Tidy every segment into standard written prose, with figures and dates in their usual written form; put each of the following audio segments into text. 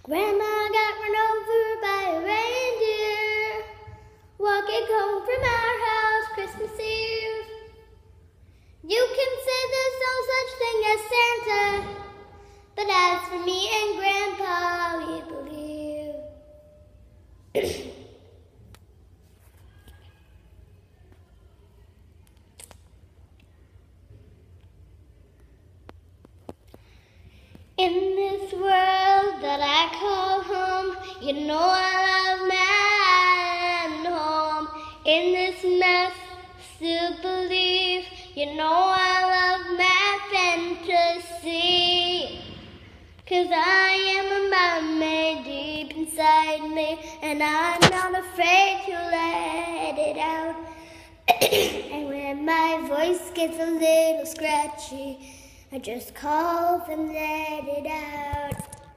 Grandma got run over by a reindeer, walking home from our house Christmas Eve. You can say there's no such thing as Santa, but as for me and Grandpa, we believe. In this world that I call home, you know I love my home. In this mess, still believe, you know I love my fantasy. 'Cause I am a mermaid deep inside me, and I'm not afraid to let it out. And when my voice gets a little scratchy, I just cough and let it out.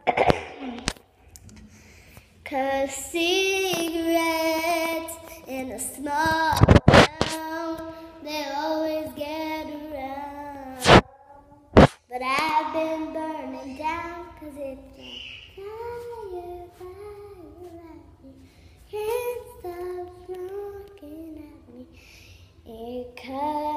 'Cause cigarettes in a small town, they always get around. But I've been burning down 'cause it's a fire, can't stop smoking at me. It